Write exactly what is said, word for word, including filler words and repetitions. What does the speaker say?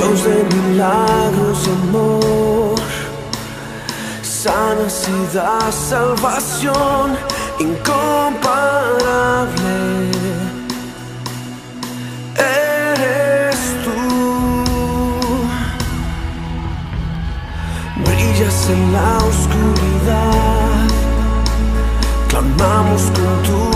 Dios de milagros y amor, sanas y das salvación incomparable. Eres tú, brillas en la oscuridad, clamamos con tu